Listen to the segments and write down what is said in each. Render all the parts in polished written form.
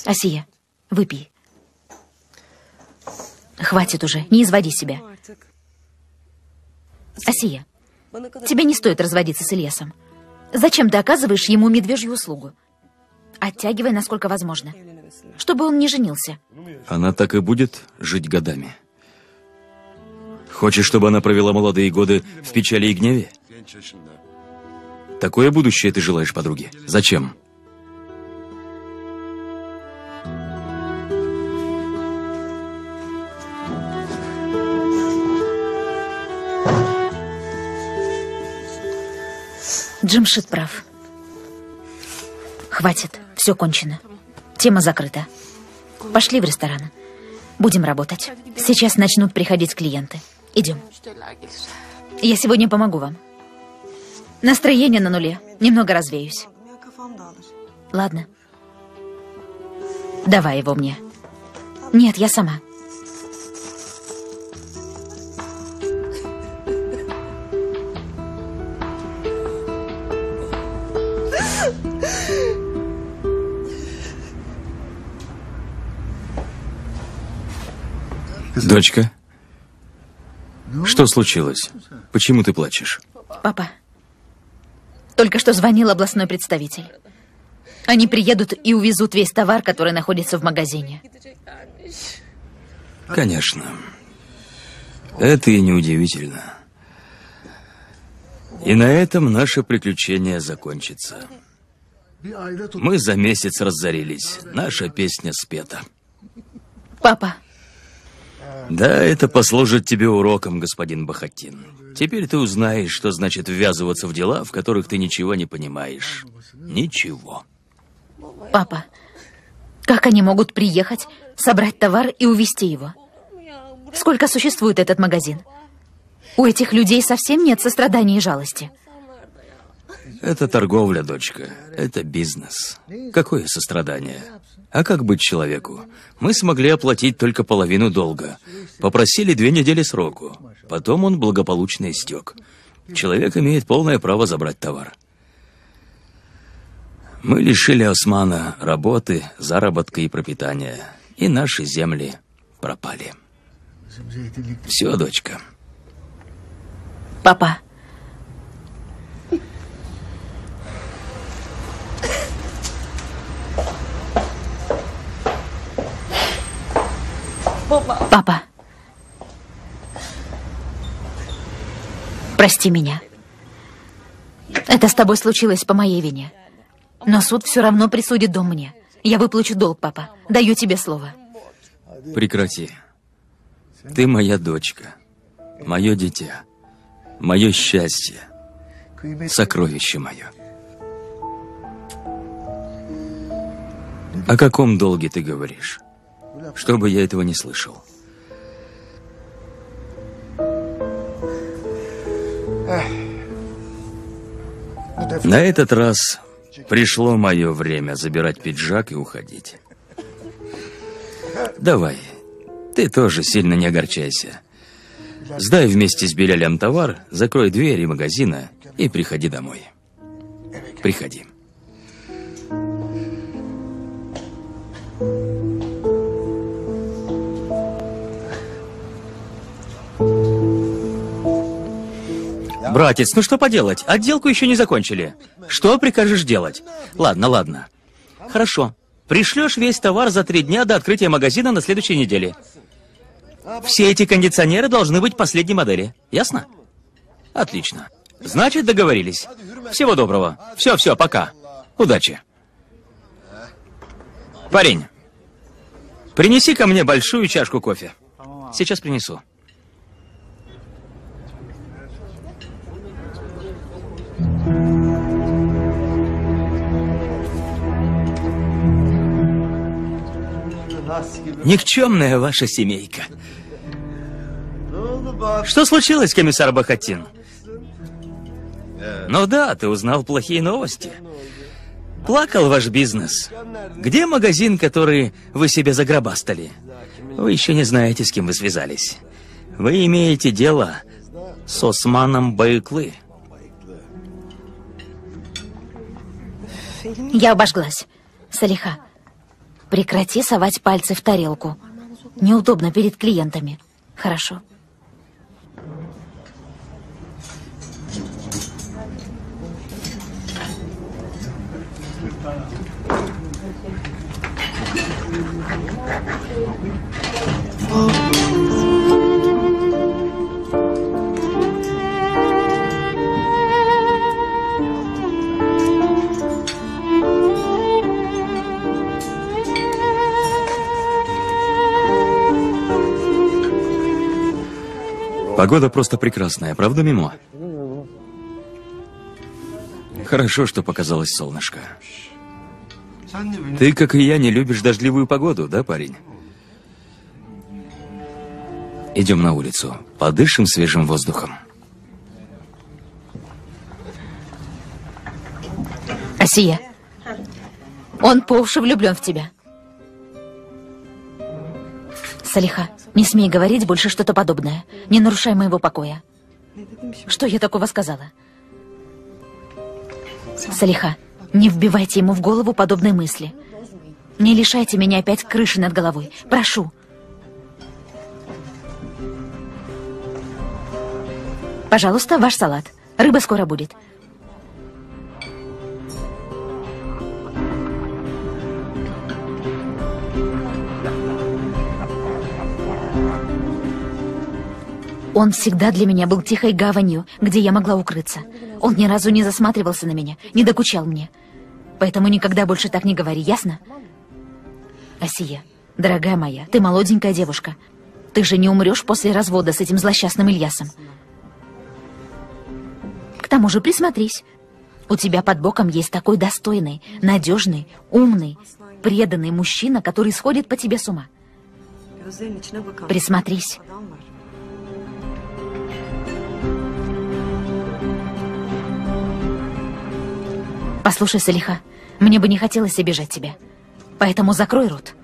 Асия, выпей. Хватит уже, не изводи себя. Асия, тебе не стоит разводиться с Ильясом. Зачем ты оказываешь ему медвежью услугу? Оттягивай, насколько возможно, чтобы он не женился. Она так и будет жить годами. Хочешь, чтобы она провела молодые годы в печали и гневе? Такое будущее ты желаешь подруге? Зачем? Джамшид прав. Хватит, все кончено. Тема закрыта. Пошли в ресторан. Будем работать. Сейчас начнут приходить клиенты. Идем. Я сегодня помогу вам. Настроение на нуле. Немного развеюсь. Ладно. Давай его мне. Нет, я сама. Дочка, что случилось? Почему ты плачешь? Папа, только что звонил областной представитель. Они приедут и увезут весь товар, который находится в магазине. Конечно. Это и неудивительно. И на этом наше приключение закончится. Мы за месяц разорились. Наша песня спета. Папа. Да, это послужит тебе уроком, господин Бахатин. Теперь ты узнаешь, что значит ввязываться в дела, в которых ты ничего не понимаешь. Ничего. Папа, как они могут приехать, собрать товар и увезти его? Сколько существует этот магазин? У этих людей совсем нет сострадания и жалости. Это торговля, дочка. Это бизнес. Какое сострадание? А как быть человеку? Мы смогли оплатить только половину долга. Попросили 2 недели сроку. Потом он благополучно истек. Человек имеет полное право забрать товар. Мы лишили Османа работы, заработка и пропитания. И наши земли пропали. Все, дочка. Папа. Папа. Прости меня. Это с тобой случилось по моей вине. Но суд все равно присудит дом мне. Я выплачу долг, папа. Даю тебе слово. Прекрати. Ты моя дочка. Мое дитя. Мое счастье. Сокровище мое. О каком долге ты говоришь? Чтобы я этого не слышал. На этот раз пришло мое время забирать пиджак и уходить. Давай, ты тоже сильно не огорчайся. Сдай вместе с Белялем товар, закрой двери магазина и приходи домой. Приходи. Братец, ну что поделать? Отделку еще не закончили. Что прикажешь делать? Ладно, ладно. Хорошо. Пришлешь весь товар за 3 дня до открытия магазина на следующей неделе. Все эти кондиционеры должны быть последней модели. Ясно? Отлично. Значит, договорились. Всего доброго. Все, пока. Удачи. Парень, принеси ко мне большую чашку кофе. Сейчас принесу. Никчемная ваша семейка. Что случилось, комиссар Бахатин? Ну да, ты узнал плохие новости. Плакал ваш бизнес. Где магазин, который вы себе загробастали? Вы еще не знаете, с кем вы связались. Вы имеете дело с Османом Байыклы. Я обожглась. Салиха, Прекрати совать пальцы в тарелку. Неудобно перед клиентами. Хорошо. Погода просто прекрасная, правда, Мимо? Хорошо, что показалось солнышко. Ты, как и я, не любишь дождливую погоду, да, парень? Идем на улицу, подышим свежим воздухом. Асия, он по уши влюблен в тебя. Салиха, не смей говорить больше что-то подобное. Не нарушай моего покоя. Что я такого сказала? Салиха, не вбивайте ему в голову подобные мысли. Не лишайте меня опять крыши над головой. Прошу. Пожалуйста, ваш салат. Рыба скоро будет. Он всегда для меня был тихой гаванью, где я могла укрыться. Он ни разу не засматривался на меня, не докучал мне. Поэтому никогда больше так не говори, ясно? Асия, дорогая моя, ты молоденькая девушка. Ты же не умрешь после развода с этим злосчастным Ильясом. К тому же присмотрись. У тебя под боком есть такой достойный, надежный, умный, преданный мужчина, который сходит по тебе с ума. Присмотрись. Послушай, Салиха, мне бы не хотелось обижать тебя. Поэтому закрой рот.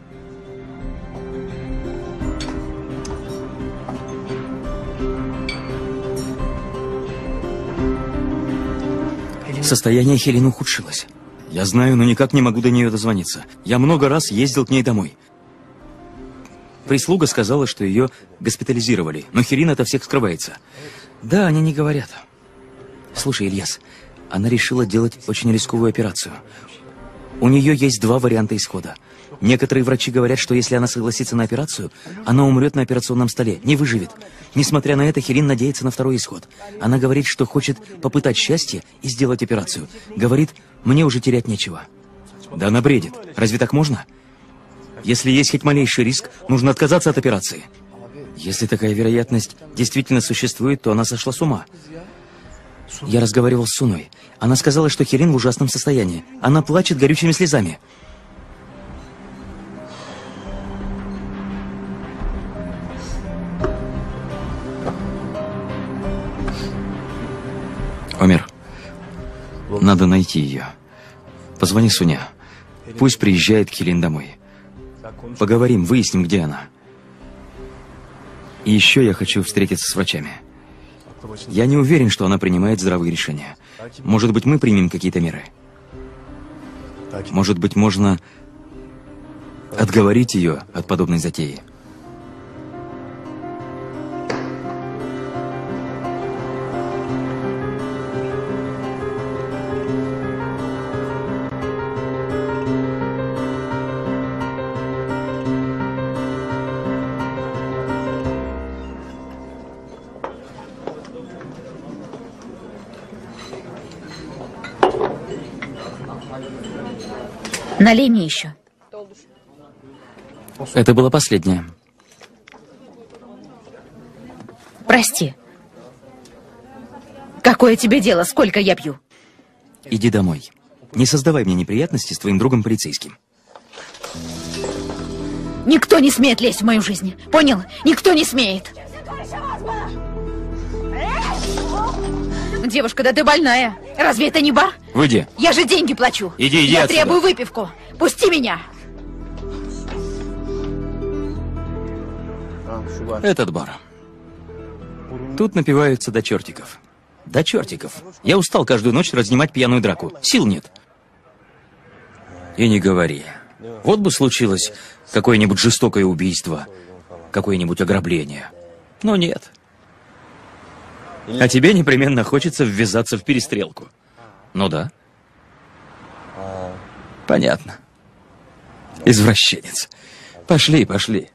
Состояние Хелен ухудшилось. Я знаю, но никак не могу до нее дозвониться. Я много раз ездил к ней домой. Прислуга сказала, что ее госпитализировали, но Хелен от всех скрывается. Да, они не говорят. Слушай, Ильяс, она решила делать очень рисковую операцию. У нее есть два варианта исхода. Некоторые врачи говорят, что если она согласится на операцию, она умрет на операционном столе, не выживет. Несмотря на это, Хелен надеется на второй исход. Она говорит, что хочет попытать счастье и сделать операцию. Говорит, мне уже терять нечего. Да она бредит. Разве так можно? Если есть хоть малейший риск, нужно отказаться от операции. Если такая вероятность действительно существует, то она сошла с ума. Я разговаривал с Суной. Она сказала, что Хелен в ужасном состоянии. Она плачет горючими слезами. Омер, надо найти ее. Позвони Суне. Пусть приезжает Хелен домой. Поговорим, выясним, где она. И еще я хочу встретиться с врачами. Я не уверен, что она принимает здравые решения. Может быть, мы примем какие-то меры. Может быть, можно отговорить ее от подобной затеи. Налей мне еще. Это было последнее. Прости. Какое тебе дело, сколько я пью? Иди домой. Не создавай мне неприятности с твоим другом полицейским. Никто не смеет лезть в мою жизнь. Понял? Никто не смеет. Девушка, да ты больная. Разве это не бар? Выйди. Я же деньги плачу. Иди Я отсюда. требую выпивку. Пусти меня. Этот бар. Тут напиваются до чертиков. До чертиков. Я устал каждую ночь разнимать пьяную драку. Сил нет. И не говори. Вот бы случилось какое-нибудь жестокое убийство, какое-нибудь ограбление. Но нет. А тебе непременно хочется ввязаться в перестрелку. Ну да. Понятно. Извращенец. Пошли, пошли.